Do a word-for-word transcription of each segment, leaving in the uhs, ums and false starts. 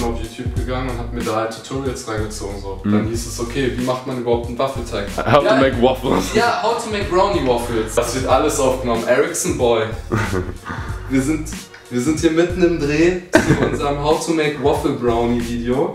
auf YouTube gegangen und habe mir da halt Tutorials reingezogen. So. Mhm. Dann hieß es, okay, wie macht man überhaupt einen Waffelteig? How ja, to make waffles. Ja, how to make brownie waffles. Das wird alles aufgenommen. Ericsson Boy. Wir sind, wir sind hier mitten im Dreh zu unserem How to make Waffle Brownie Video.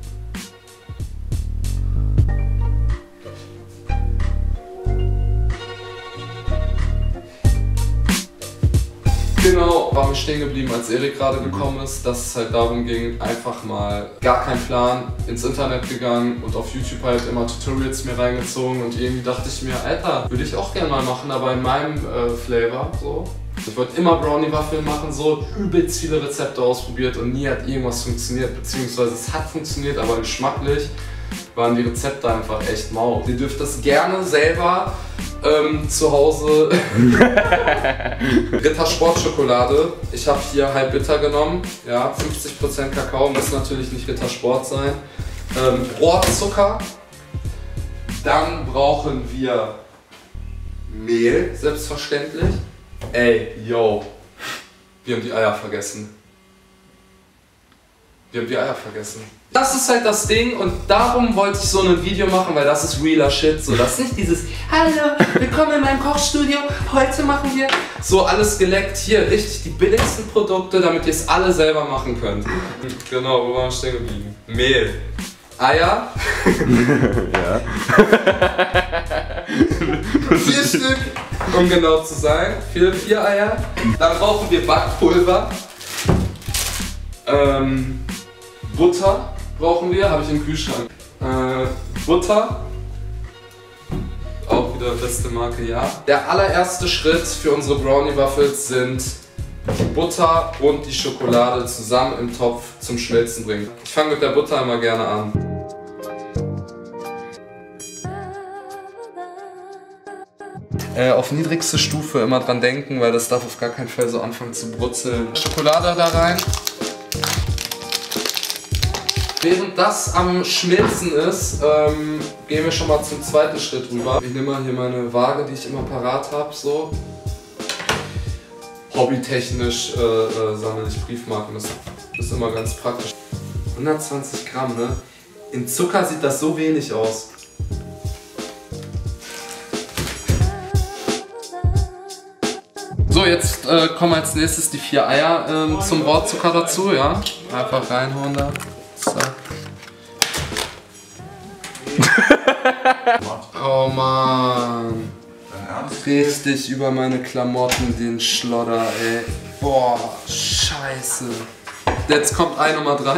Genau, war mir stehen geblieben, als Erik gerade gekommen ist, dass es halt darum ging, einfach mal gar kein Plan, ins Internet gegangen und auf YouTube halt immer Tutorials mir reingezogen und irgendwie dachte ich mir, Alter, würde ich auch gerne mal machen, aber in meinem äh, Flavor so. Ich wollte immer Brownie-Waffeln machen, so übelst viele Rezepte ausprobiert und nie hat irgendwas funktioniert, beziehungsweise es hat funktioniert, aber geschmacklich waren die Rezepte einfach echt mau. Ihr dürft das gerne selber ähm, zu Hause. Ritter Sportschokolade. Ich habe hier halb bitter genommen. Ja, fünfzig Prozent Kakao, muss natürlich nicht Ritter Sport sein. Ähm, Rohrzucker. Dann brauchen wir Mehl, selbstverständlich. Ey, yo. Wir haben die Eier vergessen. Wir haben die Eier vergessen. Das ist halt das Ding und darum wollte ich so ein Video machen, weil das ist realer Shit. So, das ist nicht dieses Hallo, willkommen in meinem Kochstudio, heute machen wir so alles geleckt. Hier, richtig die billigsten Produkte, damit ihr es alle selber machen könnt. Genau, wo waren wir stehen geblieben? Mehl. Eier. Ja. Vier Stück, um genau zu sein. Vier, vier Eier. Dann brauchen wir Backpulver. Ähm, Butter brauchen wir, habe ich im Kühlschrank. Äh, Butter. Auch wieder beste Marke, ja. Der allererste Schritt für unsere Brownie-Waffels sind die Butter und die Schokolade zusammen im Topf zum Schmelzen bringen. Ich fange mit der Butter immer gerne an. Äh, auf niedrigste Stufe immer dran denken, weil das darf auf gar keinen Fall so anfangen zu brutzeln. Schokolade da rein. Während das am Schmilzen ist, ähm, gehen wir schon mal zum zweiten Schritt rüber. Ich nehme mal hier meine Waage, die ich immer parat habe, so. Hobbytechnisch äh, äh, sammle ich Briefmarken, das ist immer ganz praktisch. hundertzwanzig Gramm, ne? In Zucker sieht das so wenig aus. So, jetzt äh, kommen als nächstes die vier Eier ähm, zum Rohrzucker dazu, ja? Einfach reinhauen da. Zack. Oh Mann. Richtig über meine Klamotten den Schlodder, ey. Boah, scheiße. Jetzt kommt Ei Nummer drei.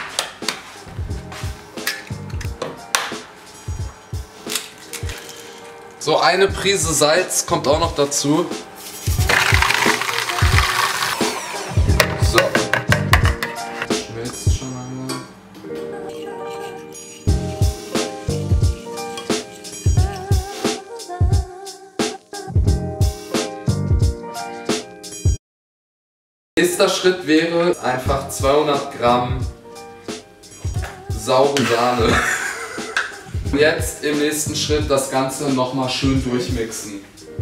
So, eine Prise Salz kommt auch noch dazu. So. Schmilzt schon einmal. Nächster Schritt wäre einfach zweihundert Gramm saure Sahne. Jetzt im nächsten Schritt das Ganze nochmal schön durchmixen.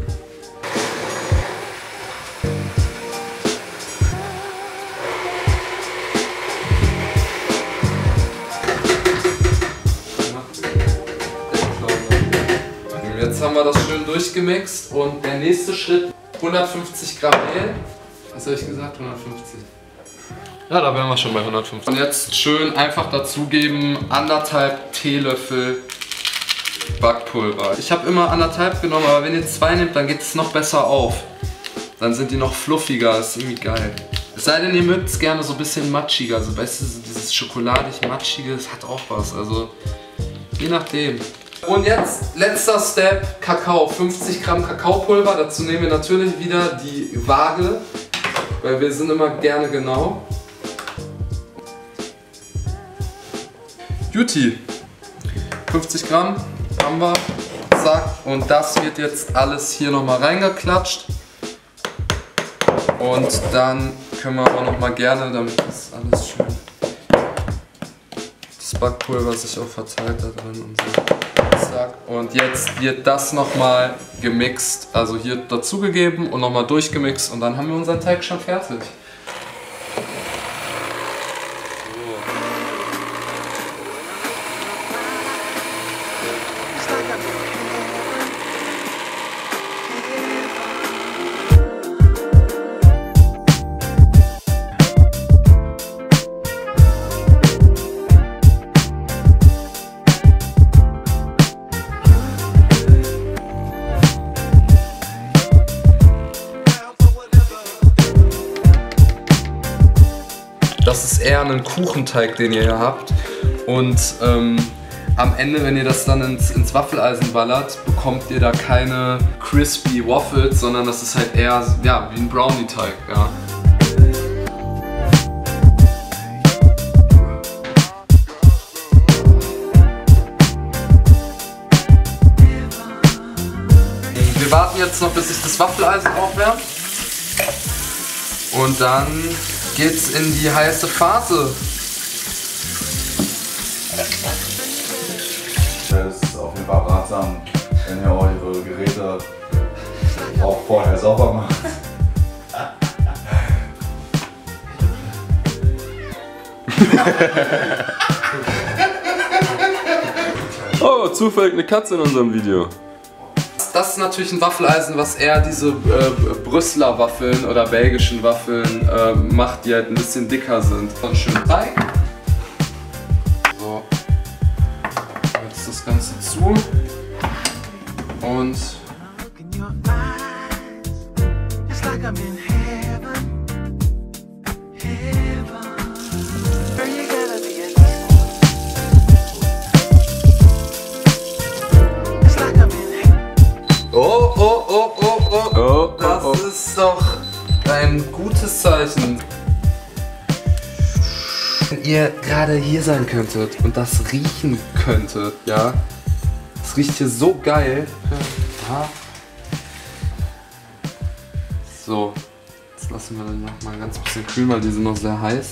Jetzt haben wir das schön durchgemixt und der nächste Schritt hundertfünfzig Gramm Mehl. Was habe ich gesagt? hundertfünfzig. Ja, da wären wir schon bei hundertfünfzig. Und jetzt schön einfach dazugeben, anderthalb Teelöffel Backpulver. Ich habe immer anderthalb genommen, aber wenn ihr zwei nehmt, dann geht es noch besser auf. Dann sind die noch fluffiger, das ist irgendwie geil. Es sei denn, ihr mögt es gerne so ein bisschen matschiger, also weißt du, dieses schokoladig-matschige, das hat auch was, also je nachdem. Und jetzt letzter Step, Kakao, fünfzig Gramm Kakaopulver, dazu nehmen wir natürlich wieder die Waage, weil wir sind immer gerne genau. Juti, fünfzig Gramm haben wir, zack, und das wird jetzt alles hier nochmal reingeklatscht. Und dann können wir auch nochmal gerne, damit das alles schön, das Backpulver sich auch verteilt da drin und so. Zack. Und jetzt wird das nochmal gemixt, also hier dazugegeben und nochmal durchgemixt und dann haben wir unseren Teig schon fertig. So. eher ein Kuchenteig, den ihr hier habt. Und ähm, am Ende, wenn ihr das dann ins, ins Waffeleisen ballert, bekommt ihr da keine crispy Waffles, sondern das ist halt eher ja, wie ein Brownie-Teig. Ja. Wir warten jetzt noch, bis sich das Waffeleisen aufwärmt. Und dann geht's in die heiße Phase. Es ist auf jeden Fall ratsam, wenn ihr eure Geräte auch vorher sauber macht. Oh, zufällig eine Katze in unserem Video. Das ist natürlich ein Waffeleisen, was eher diese äh, Brüsseler Waffeln oder belgischen Waffeln äh, macht, die halt ein bisschen dicker sind. Einen schönen Teig. So. Jetzt das Ganze zu. Und oh, oh, oh, oh, oh, Oh, das oh, oh. ist doch ein gutes Zeichen. Wenn ihr gerade hier sein könntet und das riechen könntet, ja, das riecht hier so geil. Ja. So, jetzt lassen wir dann noch mal ganz bisschen kühlen, weil die sind noch sehr heiß.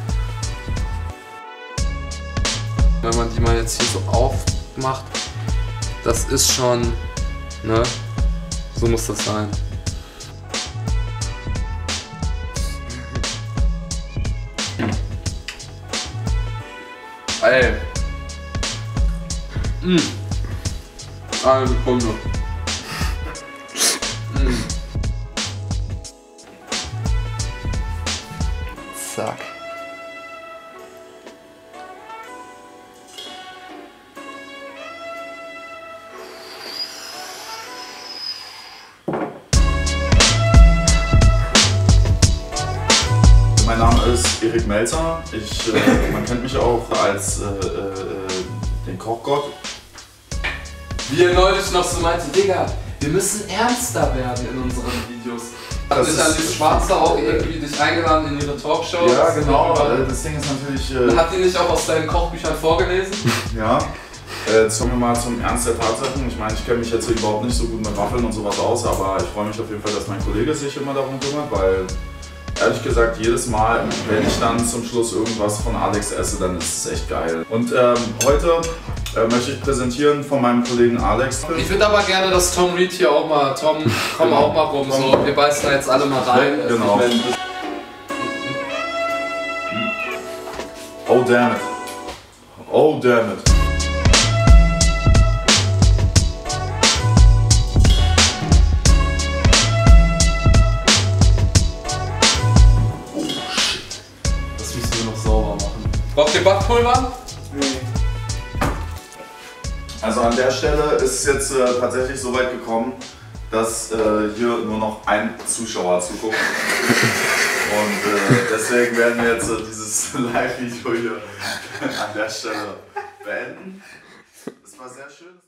Wenn man die mal jetzt hier so aufmacht, das ist schon, ne? So muss das sein. Ey. Mm. Eine Sekunde. Mm. Zack. Mein Name ist Erik Melzer. Ich, äh, man kennt mich auch als äh, äh, den Kochgott. Wie er neulich noch so meinte, Digga, wir müssen ernster werden in unseren Videos. Hat Das sich dann ist- die Schwarze auch irgendwie dich eingeladen in ihre Talkshow? Ja, genau. Äh, das Ding ist natürlich. Äh, Hat die nicht auch aus deinen Kochbüchern vorgelesen? Ja. Äh, kommen wir mal zum Ernst der Tatsachen. Ich meine, ich kenne mich jetzt überhaupt nicht so gut mit Waffeln und sowas aus, aber ich freue mich auf jeden Fall, dass mein Kollege sich immer darum kümmert, weil ehrlich gesagt, jedes Mal, wenn ich dann zum Schluss irgendwas von Alex esse, dann ist es echt geil. Und ähm, heute äh, möchte ich präsentieren von meinem Kollegen Alex. Ich würde aber gerne, dass Tom Reed hier auch mal, Tom, komm Genau. auch mal rum, so, wir beißen da jetzt alle mal rein. Ja, genau. Ich mein, Oh damn it. Oh damn it. das müssen wir noch sauber machen. Braucht ihr Backpulver? Nee. Also an der Stelle ist es jetzt äh, tatsächlich so weit gekommen, dass äh, hier nur noch ein Zuschauer zuguckt. Und äh, deswegen werden wir jetzt äh, dieses Live-Video hier an der Stelle beenden. Das war sehr schön.